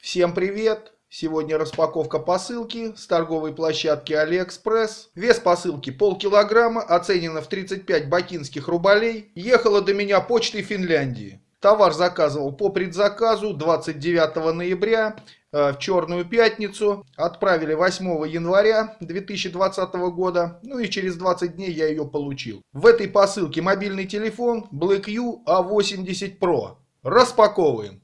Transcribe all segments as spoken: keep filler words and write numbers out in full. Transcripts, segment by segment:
Всем привет! Сегодня распаковка посылки с торговой площадки Алиэкспресс. Вес посылки полкилограмма, оценено в тридцать пять бакинских рублей. Ехала до меня почтой Финляндии. Товар заказывал по предзаказу двадцать девятого ноября э, в Черную пятницу. Отправили восьмого января две тысячи двадцатого года. Ну и через двадцать дней я ее получил. В этой посылке мобильный телефон BlackView а восемьдесят Pro. Распаковываем.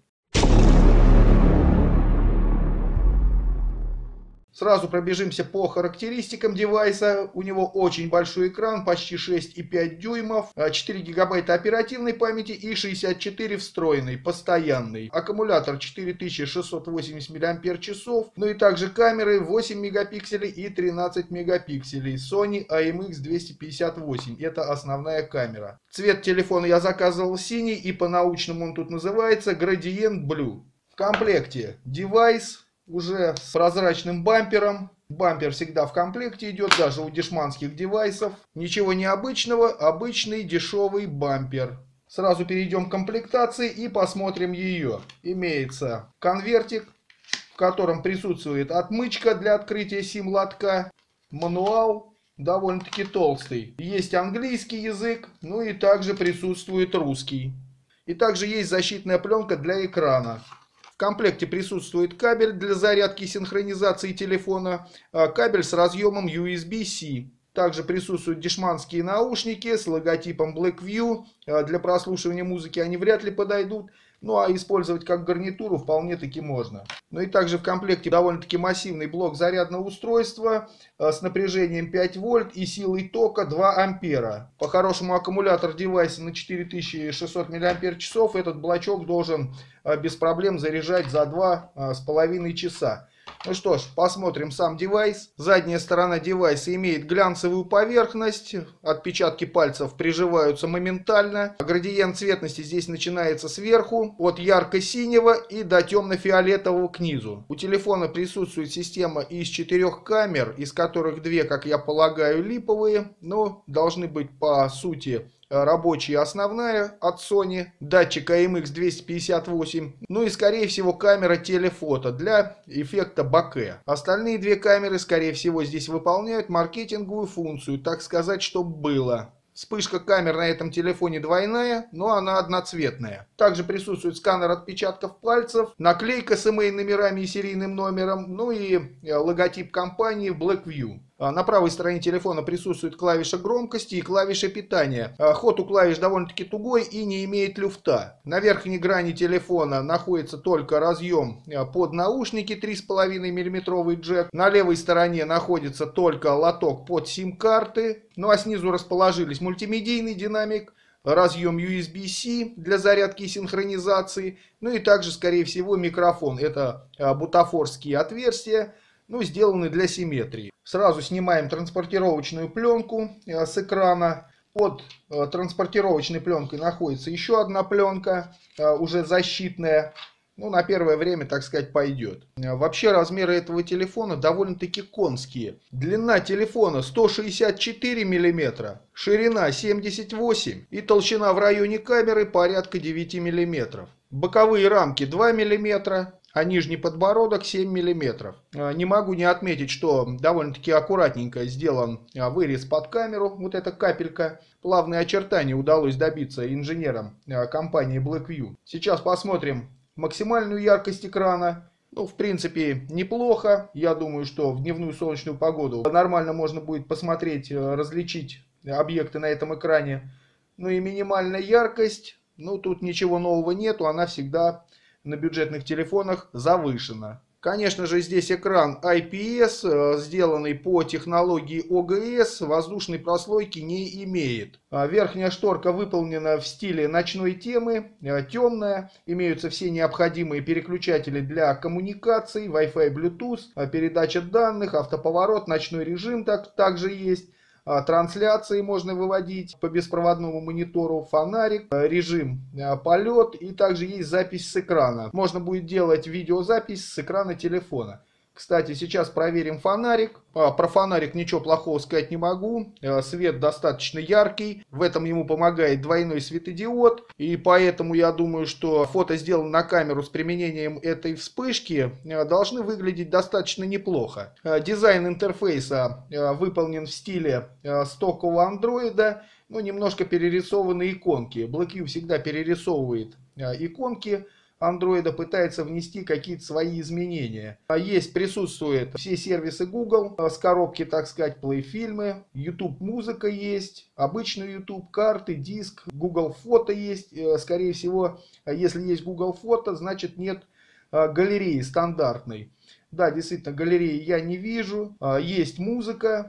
Сразу пробежимся по характеристикам девайса. У него очень большой экран, почти шесть и пять дюймов, четыре гигабайта оперативной памяти и шестьдесят четыре встроенной, постоянной. Аккумулятор четыре тысячи шестьсот восемьдесят мАч. Ну и также камеры восемь мегапикселей и тринадцать мегапикселей. Sony а эм икс двести пятьдесят восемь. Это основная камера. Цвет телефона я заказывал синий, и по-научному он тут называется Gradient Blue. В комплекте девайс уже с прозрачным бампером. Бампер всегда в комплекте идет, даже у дешманских девайсов. Ничего необычного, обычный дешевый бампер. Сразу перейдем к комплектации и посмотрим ее. Имеется конвертик, в котором присутствует отмычка для открытия сим-лотка, мануал довольно-таки толстый. Есть английский язык, ну и также присутствует русский. И также есть защитная пленка для экрана. В комплекте присутствует кабель для зарядки и синхронизации телефона, кабель с разъемом ю эс би-C. Также присутствуют дешманские наушники с логотипом BlackView. Для прослушивания музыки они вряд ли подойдут, ну а использовать как гарнитуру вполне таки можно. Ну и также в комплекте довольно-таки массивный блок зарядного устройства с напряжением пять вольт и силой тока два ампера. По-хорошему аккумулятор девайса на четыре тысячи шестьсот мАч этот блочок должен без проблем заряжать за два с половиной часа. Ну что ж, посмотрим сам девайс. Задняя сторона девайса имеет глянцевую поверхность. Отпечатки пальцев приживаются моментально. Градиент цветности здесь начинается сверху, от ярко-синего и до темно-фиолетового к низу. У телефона присутствует система из четырех камер, из которых две, как я полагаю, липовые, но должны быть по сути рабочая основная от Sony, датчик а эм икс двести пятьдесят восемь, ну и скорее всего камера телефото для эффекта боке. Остальные две камеры скорее всего здесь выполняют маркетинговую функцию, так сказать, чтобы было. Вспышка камер на этом телефоне двойная, но она одноцветная. Также присутствует сканер отпечатков пальцев, наклейка с имей номерами и серийным номером, ну и логотип компании BlackView. На правой стороне телефона присутствует клавиша громкости и клавиша питания. Ход у клавиш довольно-таки тугой и не имеет люфта. На верхней грани телефона находится только разъем под наушники три и пять миллиметровый джек. На левой стороне находится только лоток под сим-карты. Ну а снизу расположились мультимедийный динамик, разъем ю эс би-C для зарядки и синхронизации. Ну и также, скорее всего, микрофон. Это бутафорские отверстия, ну, сделаны для симметрии. Сразу снимаем транспортировочную пленку с экрана. Под транспортировочной пленкой находится еще одна пленка, уже защитная. Ну, на первое время, так сказать, пойдет. Вообще размеры этого телефона довольно-таки конские. Длина телефона сто шестьдесят четыре миллиметра, ширина семьдесят восемь и толщина в районе камеры порядка девяти миллиметров. Боковые рамки два миллиметра. А нижний подбородок семь миллиметров. Не могу не отметить, что довольно-таки аккуратненько сделан вырез под камеру. Вот эта капелька. Плавные очертания удалось добиться инженерам компании BlackView. Сейчас посмотрим максимальную яркость экрана. Ну, в принципе, неплохо. Я думаю, что в дневную солнечную погоду нормально можно будет посмотреть, различить объекты на этом экране. Ну и минимальная яркость. Ну, тут ничего нового нету. Она всегда на бюджетных телефонах завышена. Конечно же, здесь экран ай пи эс, сделанный по технологии о гэ эс, воздушной прослойки не имеет. Верхняя шторка выполнена в стиле ночной темы, темная. Имеются все необходимые переключатели для коммуникаций, Wi-Fi, Bluetooth, передача данных, автоповорот, ночной режим так, также есть. Трансляции можно выводить по беспроводному монитору, фонарик, режим полет и также есть запись с экрана. Можно будет делать видеозапись с экрана телефона. Кстати, сейчас проверим фонарик. А, про фонарик ничего плохого сказать не могу. А, свет достаточно яркий. В этом ему помогает двойной светодиод. И поэтому я думаю, что фото, сделанное на камеру с применением этой вспышки, а, должны выглядеть достаточно неплохо. А, дизайн интерфейса а, выполнен в стиле а, стокового андроида. Ну, немножко перерисованы иконки. BlackView всегда перерисовывает а, иконки андроида, пытается внести какие-то свои изменения. Есть, присутствуют все сервисы Google, с коробки, так сказать, плей-фильмы, YouTube музыка есть, обычный YouTube, карты, диск, Google фото есть. Скорее всего, если есть Google фото, значит нет галереи стандартной. Да, действительно, галереи я не вижу. Есть музыка.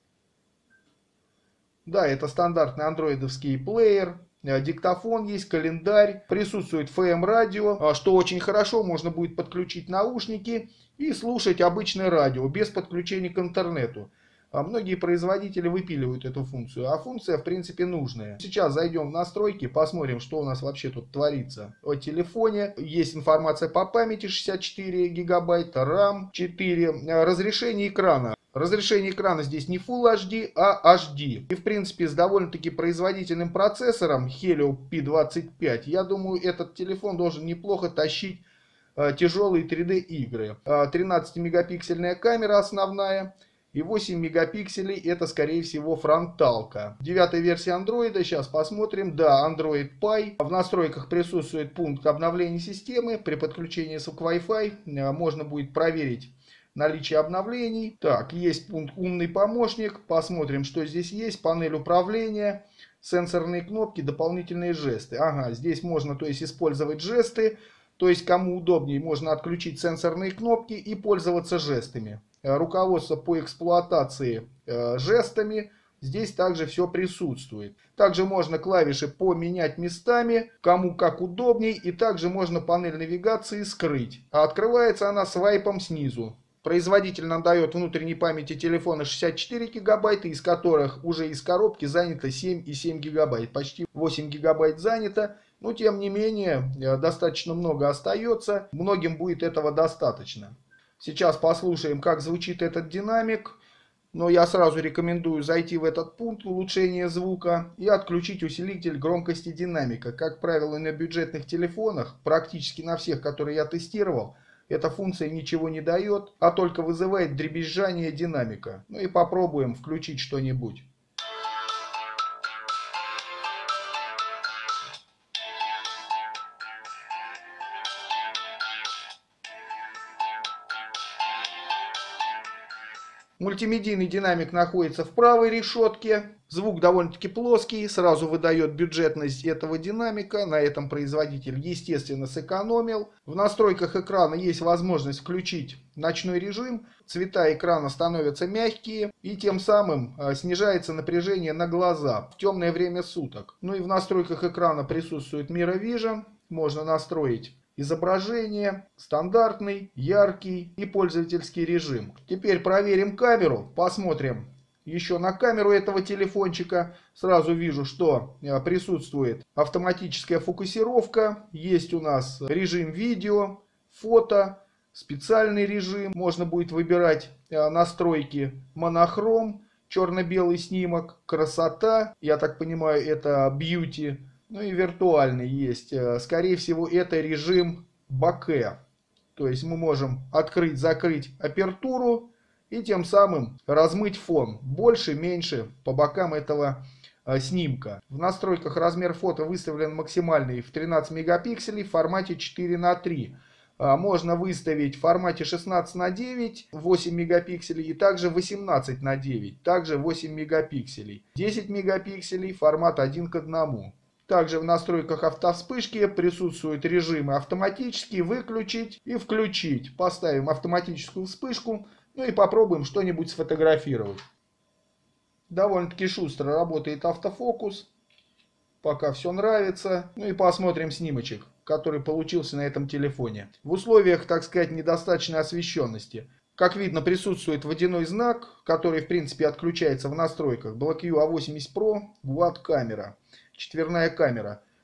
Да, это стандартный андроидовский плеер. Диктофон есть, календарь, присутствует эф эм радио, что очень хорошо, можно будет подключить наушники и слушать обычное радио без подключения к интернету. Многие производители выпиливают эту функцию, а функция в принципе нужная. Сейчас зайдем в настройки, посмотрим, что у нас вообще тут творится. О телефоне есть информация по памяти шестьдесят четыре гигабайта, рам четыре, разрешение экрана. Разрешение экрана здесь не Full эйч ди, а эйч ди. И в принципе с довольно-таки производительным процессором Helio пи двадцать пять, я думаю, этот телефон должен неплохо тащить э, тяжелые три дэ игры. Э, тринадцатимегапиксельная камера основная. И восемь мегапикселей это скорее всего фронталка. Девятая версия андроида, сейчас посмотрим. Да, Android Pie. В настройках присутствует пункт обновления системы. При подключении к Wi-Fi э, можно будет проверить наличие обновлений. Так, есть пункт умный помощник. Посмотрим, что здесь есть. Панель управления, сенсорные кнопки, дополнительные жесты. Ага, здесь можно, то есть, использовать жесты. То есть, кому удобнее, можно отключить сенсорные кнопки и пользоваться жестами. Руководство по эксплуатации э, жестами. Здесь также все присутствует. Также можно клавиши поменять местами, кому как удобней. И также можно панель навигации скрыть. А открывается она свайпом снизу. Производитель нам дает внутренней памяти телефона шестьдесят четыре гигабайта, из которых уже из коробки занято семь и семь гигабайт. Почти восемь гигабайт занято. Но тем не менее, достаточно много остается. Многим будет этого достаточно. Сейчас послушаем, как звучит этот динамик. Но я сразу рекомендую зайти в этот пункт улучшения звука и отключить усилитель громкости динамика. Как правило, на бюджетных телефонах, практически на всех, которые я тестировал, эта функция ничего не дает, а только вызывает дребезжание динамика. Ну и попробуем включить что-нибудь. Мультимедийный динамик находится в правой решетке. Звук довольно-таки плоский, сразу выдает бюджетность этого динамика. На этом производитель, естественно, сэкономил. В настройках экрана есть возможность включить ночной режим. Цвета экрана становятся мягкие и тем самым снижается напряжение на глаза в темное время суток. Ну и в настройках экрана присутствует Mirror Vision. Можно настроить изображение, стандартный, яркий и пользовательский режим. Теперь проверим камеру, посмотрим еще на камеру этого телефончика. Сразу вижу, что присутствует автоматическая фокусировка. Есть у нас режим видео, фото, специальный режим. Можно будет выбирать настройки монохром, черно-белый снимок, красота. Я так понимаю, это бьюти. Ну и виртуальный есть. Скорее всего, это режим боке. То есть мы можем открыть, закрыть апертуру и тем самым размыть фон. Больше, меньше по бокам этого снимка. В настройках размер фото выставлен максимальный в тринадцать мегапикселей в формате четыре на три. Можно выставить в формате шестнадцать на девять, восемь мегапикселей, и также восемнадцать на девять, также восемь мегапикселей. десять мегапикселей, формат один к одному. Также в настройках автовспышки присутствуют режимы автоматически, выключить и включить. Поставим автоматическую вспышку, ну и попробуем что-нибудь сфотографировать. Довольно-таки шустро работает автофокус. Пока все нравится. Ну и посмотрим снимочек, который получился на этом телефоне. В условиях, так сказать, недостаточной освещенности. Как видно, присутствует водяной знак, который в принципе отключается в настройках. BlackView а восемьдесят про, Quad камера. Четверная камера.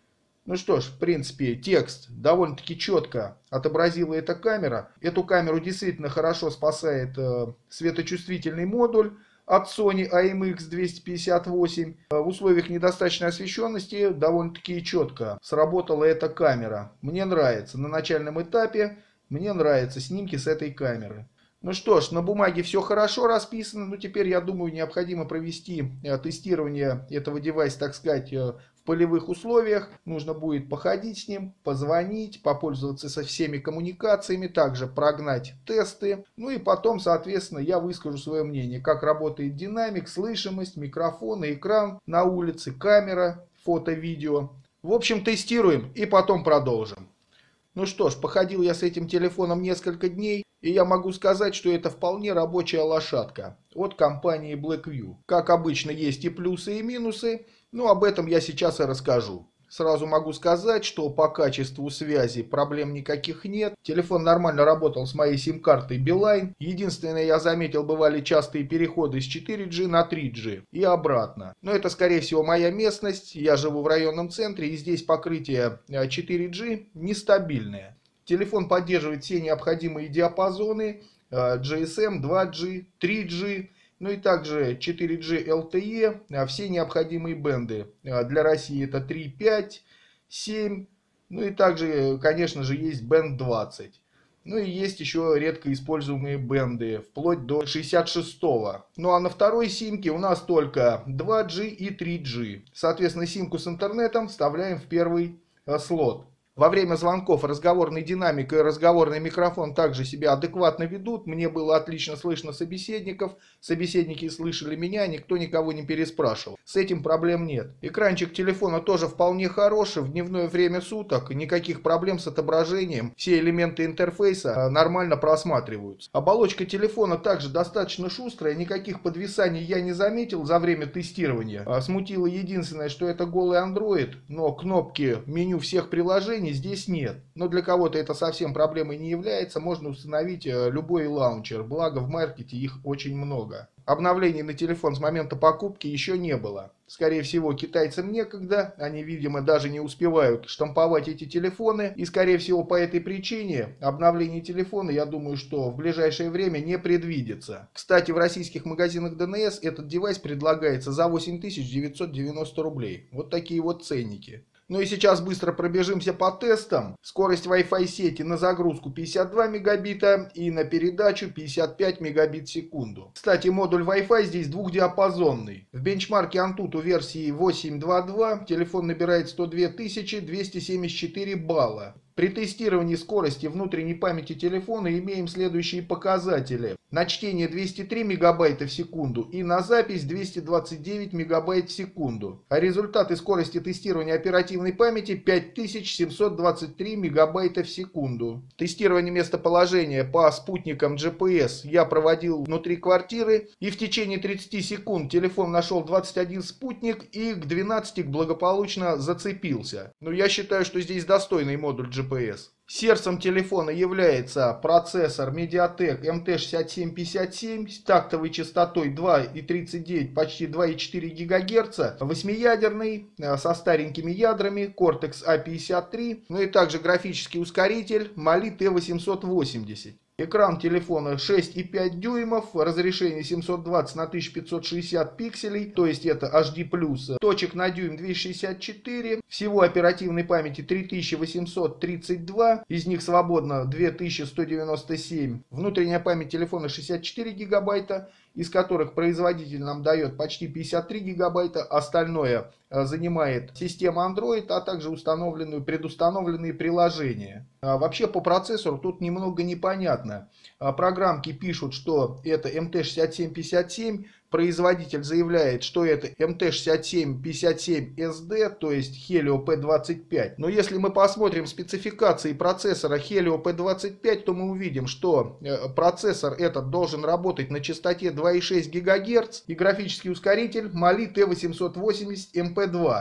Ну что ж, в принципе, текст довольно-таки четко отобразила эта камера. Эту камеру действительно хорошо спасает э, светочувствительный модуль от Sony эй эм икс двести пятьдесят восемь. В условиях недостаточной освещенности довольно-таки четко сработала эта камера. Мне нравится. На начальном этапе мне нравятся снимки с этой камеры. Ну что ж, на бумаге все хорошо расписано, но теперь, я думаю, необходимо провести тестирование этого девайса, так сказать, в полевых условиях. Нужно будет походить с ним, позвонить, попользоваться со всеми коммуникациями, также прогнать тесты. Ну и потом, соответственно, я выскажу свое мнение, как работает динамик, слышимость, микрофон, экран на улице, камера, фото, видео. В общем, тестируем и потом продолжим. Ну что ж, походил я с этим телефоном несколько дней, и я могу сказать, что это вполне рабочая лошадка от компании Blackview. Как обычно, есть и плюсы, и минусы, но об этом я сейчас и расскажу. Сразу могу сказать, что по качеству связи проблем никаких нет. Телефон нормально работал с моей сим-картой Билайн. Единственное, я заметил, бывали частые переходы с четыре джи на три джи и обратно. Но это, скорее всего, моя местность. Я живу в районном центре, и здесь покрытие четыре джи нестабильное. Телефон поддерживает все необходимые диапазоны: джи эс эм, два джи, три джи. Ну и также четыре джи эл ти и, все необходимые бенды. Для России это три, пять, семь. Ну и также, конечно же, есть бенд двадцать. Ну и есть еще редко используемые бенды, вплоть до шестьдесят шестого. Ну а на второй симке у нас только два джи и три джи. Соответственно, симку с интернетом вставляем в первый слот. Во время звонков разговорный динамик и разговорный микрофон также себя адекватно ведут. Мне было отлично слышно собеседников. Собеседники слышали меня, никто никого не переспрашивал. С этим проблем нет. Экранчик телефона тоже вполне хороший. В дневное время суток никаких проблем с отображением. Все элементы интерфейса нормально просматриваются. Оболочка телефона также достаточно шустрая. Никаких подвисаний я не заметил за время тестирования. Смутило единственное, что это голый Android. Но кнопки меню всех приложений здесь нет. Но для кого-то это совсем проблемой не является. Можно установить любой лаунчер. Благо в маркете их очень много. Обновлений на телефон с момента покупки еще не было. Скорее всего, китайцам некогда. Они, видимо, даже не успевают штамповать эти телефоны. И, скорее всего, по этой причине обновление телефона, я думаю, что в ближайшее время не предвидится. Кстати, в российских магазинах дэ эн эс этот девайс предлагается за восемь тысяч девятьсот девяносто рублей. Вот такие вот ценники. Ну и сейчас быстро пробежимся по тестам. Скорость Wi-Fi сети на загрузку пятьдесят два мегабита и на передачу пятьдесят пять мегабит в секунду. Кстати, модуль Wi-Fi здесь двухдиапазонный. В бенчмарке Antutu версии восемь точка два точка два телефон набирает сто две тысячи двести семьдесят четыре балла. При тестировании скорости внутренней памяти телефона имеем следующие показатели. На чтение двести три мегабайта в секунду и на запись двести двадцать девять мегабайт в секунду. А результаты скорости тестирования оперативной памяти пять тысяч семьсот двадцать три мегабайта в секунду. Тестирование местоположения по спутникам джи пи эс я проводил внутри квартиры, и в течение тридцати секунд телефон нашел двадцать один спутник и к двенадцати благополучно зацепился. Но я считаю, что здесь достойный модуль джи пи эс. Сердцем телефона является процессор Mediatek эм тэ шестьдесят семь пятьдесят семь с тактовой частотой два и тридцать девять, почти два и четыре гигагерца, восьмиядерный, со старенькими ядрами, Cortex а пятьдесят три, ну и также графический ускоритель Mali тэ восемьсот восемьдесят. Экран телефона шесть и пять дюймов, разрешение семьсот двадцать на тысяча пятьсот шестьдесят пикселей, то есть это эйч ди плюс, точек на дюйм двести шестьдесят четыре, всего оперативной памяти три тысячи восемьсот тридцать два, из них свободно две тысячи сто девяносто семь, внутренняя память телефона шестьдесят четыре гигабайта, из которых производитель нам дает почти пятьдесят три гигабайта, остальное занимает система Android, а также установленные, предустановленные приложения. А вообще по процессору тут немного непонятно. А программки пишут, что это эм тэ шестьдесят семь пятьдесят семь, производитель заявляет, что это эм тэ шестьдесят семь пятьдесят семь эс ди, то есть Helio пи двадцать пять. Но если мы посмотрим спецификации процессора Helio пи двадцать пять, то мы увидим, что процессор этот должен работать на частоте два и шесть гигагерца и графический ускоритель Mali тэ восемьсот восемьдесят эм пи два.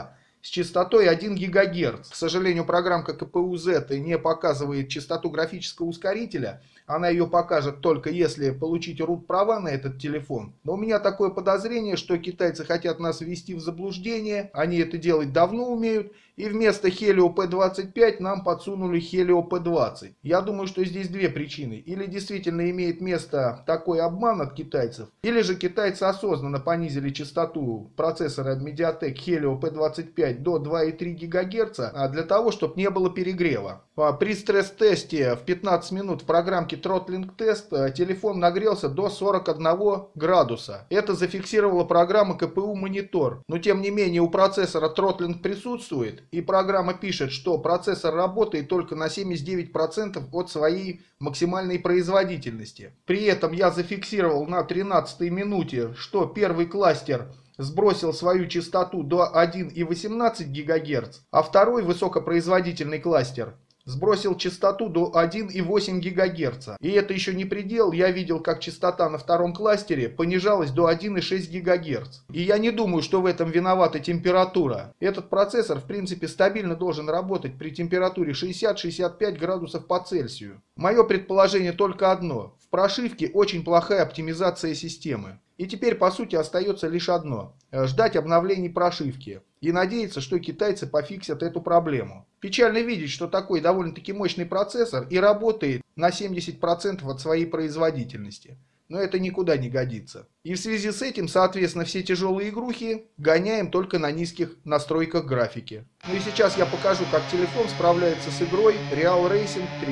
с частотой один гигагерц. К сожалению, программка ка пэ у зет не показывает частоту графического ускорителя. Она ее покажет только если получить рут-права на этот телефон. Но у меня такое подозрение, что китайцы хотят нас ввести в заблуждение. Они это делать давно умеют. И вместо Helio пи двадцать пять нам подсунули Helio пи двадцать. Я думаю, что здесь две причины. Или действительно имеет место такой обман от китайцев, или же китайцы осознанно понизили частоту процессора Mediatek Helio пи двадцать пять до два и три гигагерца для того, чтобы не было перегрева. При стресс-тесте в пятнадцать минут в программке Throttling Test телефон нагрелся до сорока одного градуса. Это зафиксировала программа ка пэ у Monitor. Но тем не менее у процессора Throttling присутствует. И программа пишет, что процессор работает только на семьдесят девять процентов от своей максимальной производительности. При этом я зафиксировал на тринадцатой минуте, что первый кластер сбросил свою частоту до один и восемнадцать гигагерц, а второй высокопроизводительный кластер сбросил частоту до один и восемь гигагерца. И это еще не предел, я видел, как частота на втором кластере понижалась до один и шесть гигагерц. И я не думаю, что в этом виновата температура. Этот процессор, в принципе, стабильно должен работать при температуре шестьдесят — шестьдесят пять градусов по Цельсию. Мое предположение только одно. В прошивке очень плохая оптимизация системы. И теперь, по сути, остается лишь одно – ждать обновлений прошивки. И надеяться, что китайцы пофиксят эту проблему. Печально видеть, что такой довольно-таки мощный процессор и работает на семьдесят процентов от своей производительности. Но это никуда не годится. И в связи с этим, соответственно, все тяжелые игрухи гоняем только на низких настройках графики. Ну и сейчас я покажу, как телефон справляется с игрой Real Racing три.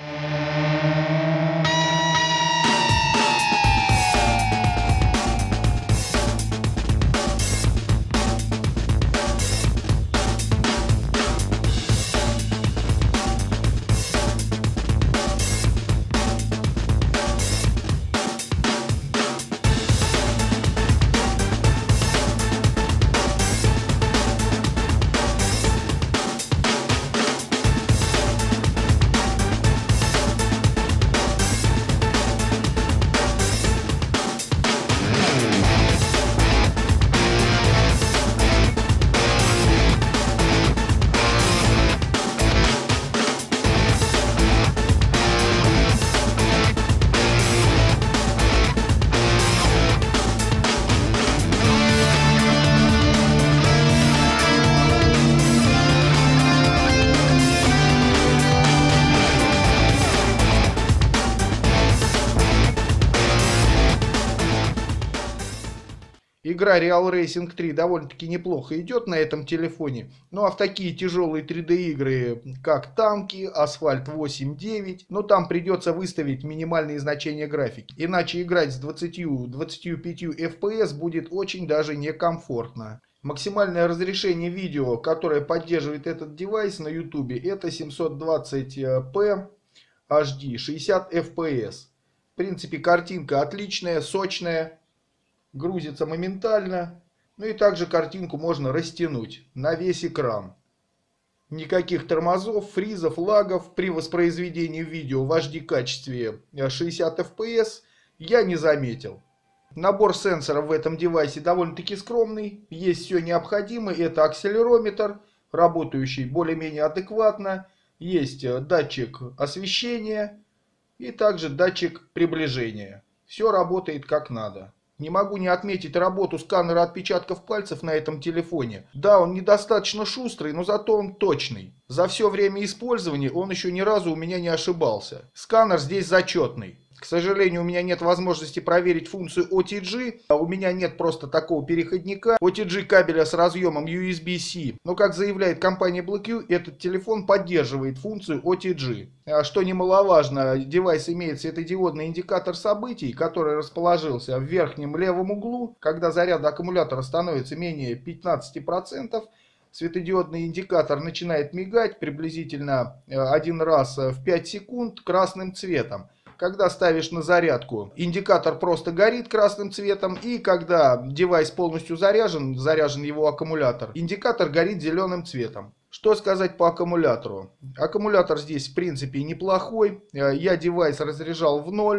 Игра Real Racing три довольно-таки неплохо идет на этом телефоне. Ну а в такие тяжелые три дэ игры, как танки, Асфальт восемь девять, ну там придется выставить минимальные значения графики. Иначе играть с двадцатью — двадцатью пятью эф пи эс будет очень даже некомфортно. Максимальное разрешение видео, которое поддерживает этот девайс на YouTube, это семьсот двадцать пэ эйч ди, шестьдесят эф пи эс. В принципе, картинка отличная, сочная. Грузится моментально. Ну и также картинку можно растянуть на весь экран. Никаких тормозов, фризов, лагов при воспроизведении видео в эйч ди качестве шестьдесят эф пи эс я не заметил. Набор сенсоров в этом девайсе довольно-таки скромный. Есть все необходимое. Это акселерометр, работающий более-менее адекватно. Есть датчик освещения и также датчик приближения. Все работает как надо. Не могу не отметить работу сканера отпечатков пальцев на этом телефоне. Да, он недостаточно шустрый, но зато он точный. За все время использования он еще ни разу у меня не ошибался. Сканер здесь зачетный. К сожалению, у меня нет возможности проверить функцию о ти джи. У меня нет просто такого переходника о ти джи кабеля с разъемом ю эс би-C. Но, как заявляет компания BlackView, этот телефон поддерживает функцию о ти джи. Что немаловажно, девайс имеет светодиодный индикатор событий, который расположился в верхнем левом углу. Когда заряд аккумулятора становится менее пятнадцати процентов, светодиодный индикатор начинает мигать приблизительно один раз в пять секунд красным цветом. Когда ставишь на зарядку, индикатор просто горит красным цветом, и когда девайс полностью заряжен, заряжен его аккумулятор, индикатор горит зеленым цветом. Что сказать по аккумулятору? Аккумулятор здесь в принципе неплохой. Я девайс разряжал в ноль,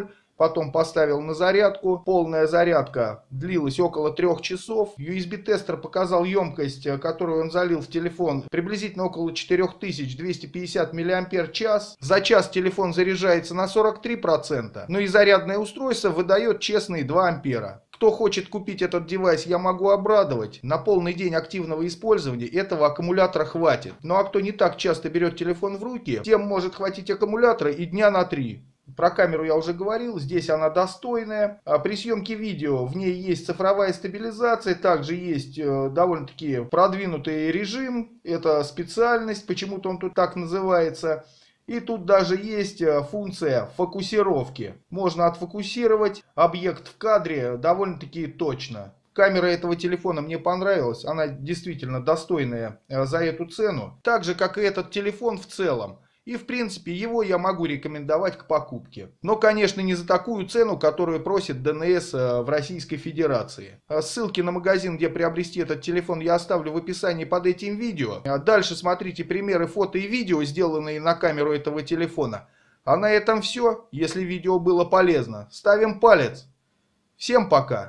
потом поставил на зарядку. Полная зарядка длилась около трех часов. ю эс би-тестер показал емкость, которую он залил в телефон, приблизительно около четыре тысячи двести пятьдесят миллиампер-час. За час телефон заряжается на сорок три процента, но и зарядное устройство выдает честные два ампера. Кто хочет купить этот девайс, я могу обрадовать. На полный день активного использования этого аккумулятора хватит. Ну а кто не так часто берет телефон в руки, тем может хватить аккумулятора и дня на три. Про камеру я уже говорил, здесь она достойная. А при съемке видео в ней есть цифровая стабилизация, также есть э, довольно-таки продвинутый режим. Это специальность, почему-то он тут так называется. И тут даже есть функция фокусировки. Можно отфокусировать объект в кадре довольно-таки точно. Камера этого телефона мне понравилась. Она действительно достойная за эту цену. Так же, как и этот телефон в целом. И в принципе его я могу рекомендовать к покупке. Но конечно не за такую цену, которую просит дэ эн эс в Российской Федерации. Ссылки на магазин, где приобрести этот телефон, я оставлю в описании под этим видео. Дальше смотрите примеры фото и видео, сделанные на камеру этого телефона. А на этом все. Если видео было полезно, ставим палец. Всем пока!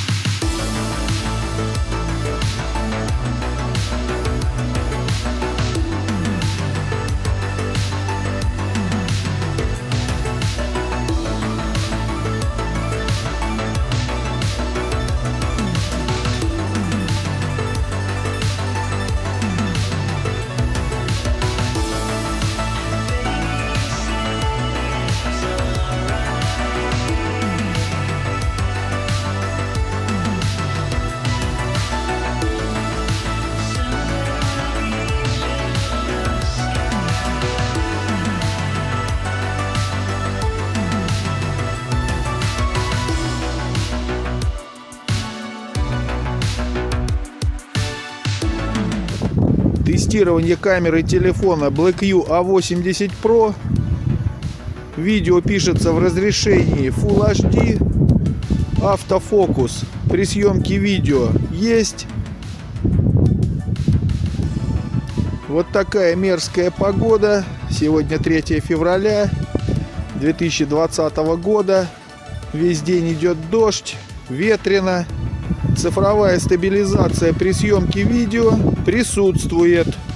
Тестирование камеры телефона BlackView а восемьдесят про. Видео пишется в разрешении Full эйч ди. Автофокус при съемке видео есть. Вот такая мерзкая погода. Сегодня третье февраля две тысячи двадцатого года. Весь день идет дождь, ветрено. Цифровая стабилизация при съемке видео присутствует.